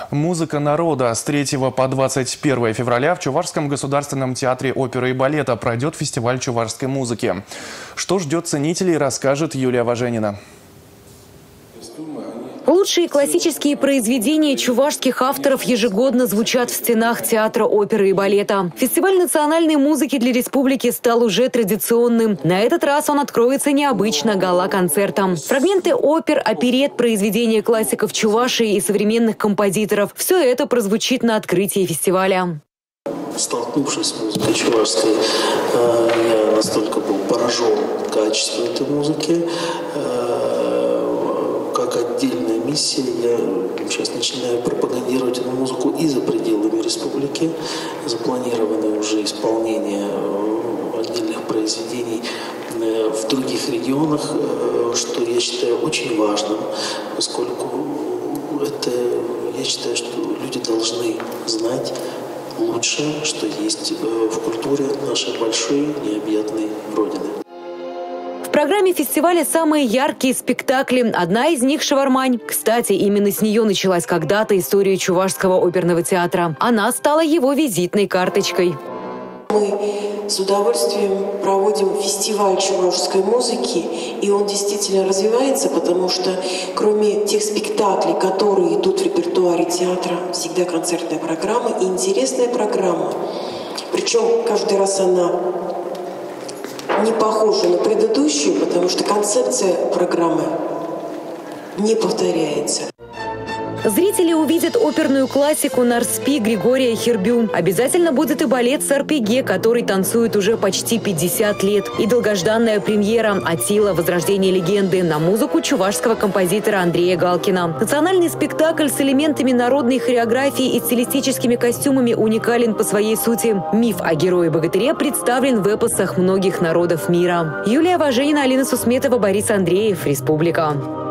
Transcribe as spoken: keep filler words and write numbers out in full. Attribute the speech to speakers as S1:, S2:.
S1: Музыка народа. С третьего по двадцать первое февраля в Чувашском государственном театре оперы и балета пройдет фестиваль чувашской музыки. Что ждет ценителей, расскажет Юлия Важенина.
S2: Лучшие классические произведения чувашских авторов ежегодно звучат в стенах театра оперы и балета. Фестиваль национальной музыки для республики стал уже традиционным. На этот раз он откроется необычно гала-концертом. Фрагменты опер, оперет, произведения классиков Чувашии и современных композиторов – все это прозвучит на открытии фестиваля.
S3: Столкнувшись с музыкой чувашской, я настолько был поражен качеством этой музыки. Как отдельная миссия я сейчас начинаю пропагандировать эту музыку и за пределами республики. Запланировано уже исполнение отдельных произведений в других регионах, что я считаю очень важным, поскольку это, я считаю, что люди должны знать лучшее, что есть в культуре нашей большой необъятной Родины.
S2: В программе фестиваля самые яркие спектакли. Одна из них – «Шавармань». Кстати, именно с нее началась когда-то история Чувашского оперного театра. Она стала его визитной карточкой.
S4: Мы с удовольствием проводим фестиваль чувашской музыки, и он действительно развивается, потому что кроме тех спектаклей, которые идут в репертуаре театра, всегда концертная программа и интересная программа. Причем каждый раз она не похожа на предыдущую, потому что концепция программы не повторяется.
S2: Зрители увидят оперную классику «Нарспи» Григория Хербю. Обязательно будет и балет «Сарпеге», который танцует уже почти пятьдесят лет. И долгожданная премьера «Атила. Возрождение легенды» на музыку чувашского композитора Андрея Галкина. Национальный спектакль с элементами народной хореографии и стилистическими костюмами уникален по своей сути. Миф о герое-богатыре представлен в эпосах многих народов мира. Юлия Важенина, Алина Сусметова, Борис Андреев. Республика.